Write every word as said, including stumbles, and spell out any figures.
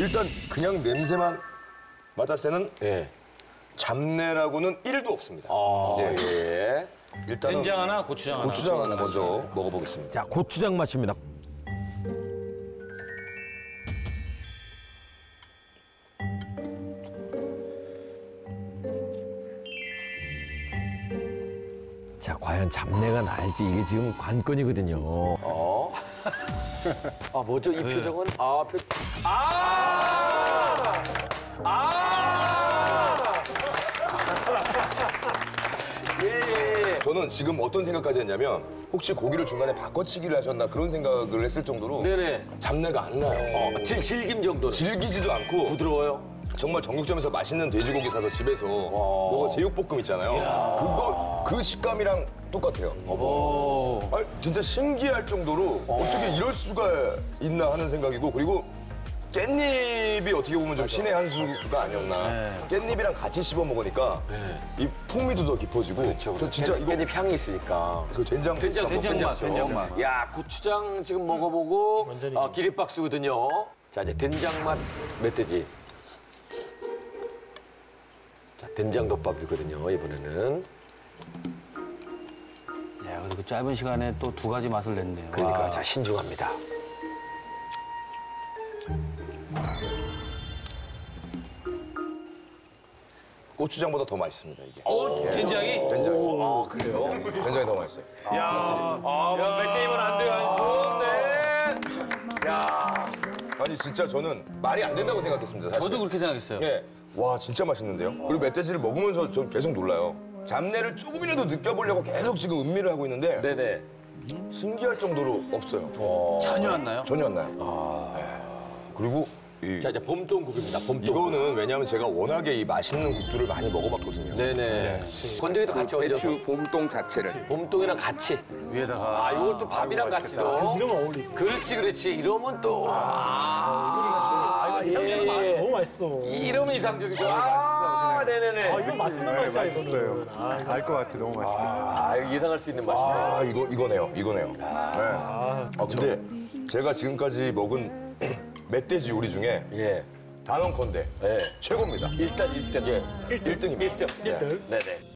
일단 그냥 냄새만 맡았을 때는 예. 잡내라고는 일도 없습니다. 아, 예. 예. 일단은 된장 하나, 고추장 하나. 고추장 하나 먼저 먹어보겠습니다. 자, 고추장 맛입니다. 자, 과연 잡내가 날지 이게 지금 관건이거든요. 어? 아, 뭐죠? 이 표정은? 아, 표... 아! 아! 예, 예, 예. 저는 지금 어떤 생각까지 했냐면 혹시 고기를 중간에 바꿔치기를 하셨나 그런 생각을 했을 정도로 네네. 잡내가 안 나요. 어, 질, 질김 정도는. 질기지도 않고 부드러워요? 정말 정육점에서 맛있는 돼지고기 사서 집에서 먹어 제육볶음 있잖아요. 그거 그 식감이랑 똑같아요. 아니, 진짜 신기할 정도로 어떻게 이럴 수가 있나 하는 생각이고 그리고 깻잎이 어떻게 보면 좀 신의 한 수가 아니었나. 깻잎이랑 같이 씹어 먹으니까 이 풍미도 더 깊어지고. 그렇죠. 저 진짜 이거 깻잎 향이 있으니까. 그 된장 된장, 된장 맛, 맛이요. 된장 맛. 야, 고추장 지금 먹어보고 아, 기립박수거든요. 자, 이제 된장 맛 멧돼지. 자, 된장 덮밥이거든요, 이번에는. 야, 그래서 그 짧은 시간에 또 두 가지 맛을 냈네요. 그러니까 자, 신중합니다. 고추장보다 더 맛있습니다 이게. 어, 된장이? 된장이. 아, 그래요? 된장이 더 맛있어요. 아, 뭐 멧돼지면 안 돼요, 한손. 네. 야. 아니 진짜 저는 말이 안 된다고 생각했습니다. 사실. 저도 그렇게 생각했어요. 예. 와 진짜 맛있는데요. 그리고 멧돼지를 먹으면서 전 계속 놀라요. 잡내를 조금이라도 느껴보려고 계속 지금 음미를 하고 있는데 네네. 신기할 정도로 없어요. 전혀 안 나요? 전혀 안 나요. 예. 그리고 이, 자, 이제 봄동국입니다, 봄동국. 이거는 왜냐하면 제가 워낙에 이 맛있는 국들을 많이 먹어봤거든요. 네네. 건더기도 같이 얹어서. 배추 봄동 자체를. 봄동이랑 같이. 위에다가. 아, 이걸 또 밥이랑 같이 넣어. 이러면 어울리지. 그렇지, 그렇지. 이러면 또. 아, 예, 예. 너무 맛있어. 이러면 이상적이죠. 아, 네네네. 아, 이거 맛있는 맛이야, 이거는. 알 것 같아, 너무 맛있게. 아, 이거 예상할 수 있는 맛이네. 아 이거 이거네요. 이거네요. 네. 아 근데 제가 지금까지 먹은 멧돼지 요리 중에 예. 단언컨대 예. 최고입니다. 일단 일 등. 예. 일 등입니다. 일 등. 네. 네네.